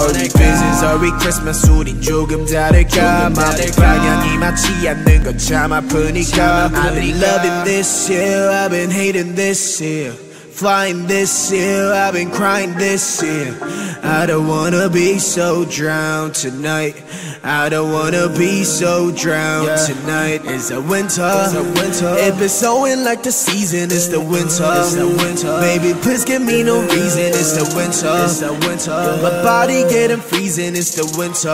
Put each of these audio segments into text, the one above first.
Merry Christmas, Merry Christmas 우린 조금 다를까 마음의 방향이 맞지 않는 건 참 아프니까 I've been loving this year, I've been hating this year Flying this year, I've been crying this year I don't wanna be so drowned tonight I don't wanna be so drowned tonight It's the winter, If it's snowing like the season, it's the winter Baby, please give me no reason, it's the winter My body getting freezing, it's the winter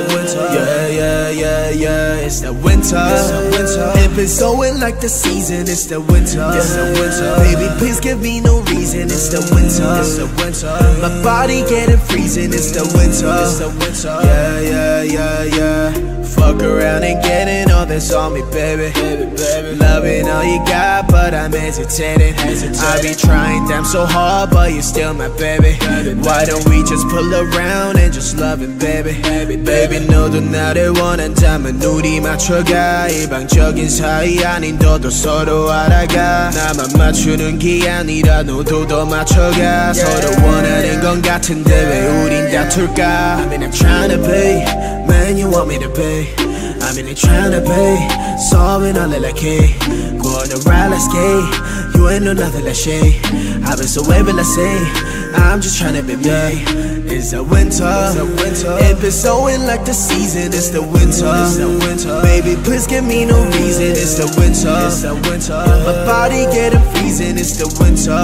Yeah, it's the winter If it's snowing like the season, it's the winter Baby, please give me no reason, it's the winter My body getting freezing, it's the winter Yeah Fuck around and getting all this on me, baby Loving all you got, but I'm hesitating I be trying damn so hard, but you're still my baby Why don't we just pull around and just love it, baby Baby, 너도 나를 원한다면 우리 맞춰가 일방적인 사이 아닌 너도 서로 알아가 나만 맞추는 게 아니라 너도 더 맞춰가 서로 원하는 건 같은데 왜 우린 다툴까 I mean I'm tryna be man you want me to be I mean I'm tryna be solving all like hey go on a ride let's skate you ain't know nothing like shade I've been so able to say I'm just tryna be me It's the winter If it's snowing like the season It's the winter Baby please give me no reason It's the winter My body getting freezing It's the winter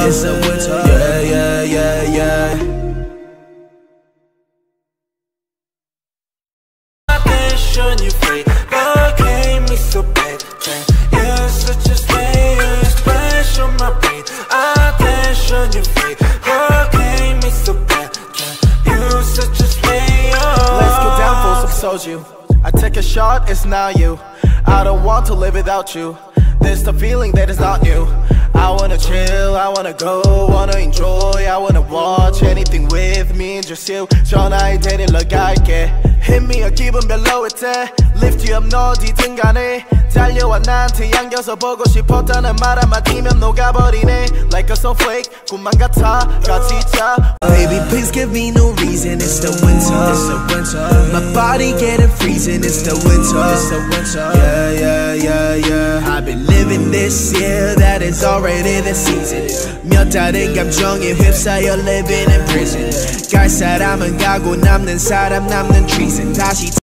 Yeah Attention you free But gave me so bad You're such a slave You splash on my brain Attention you free But gave me so bad You're such a slave Let's go down for some soju I take a shot, it's not you I don't want to live without you There's the feeling that is not new I wanna chill, I wanna go, wanna enjoy I wanna watch anything with me and just you 전화에 데리러 갈게 Hit me up 기분 별로일 때 Lift you up 너 어디든 간에 달려와 나한테 안겨서 보고 싶었다는 말 한마디면 녹아버리네 Like a snowflake 꿈만 같아 같이 자 Baby please give me no reason It's the winter My body getting freezing It's the winter Yeah I've been living this year That is already the season 몇 다른 감정에 휩싸여 living in prison 갈 사람은 가고 남는 사람 남는 treason 다시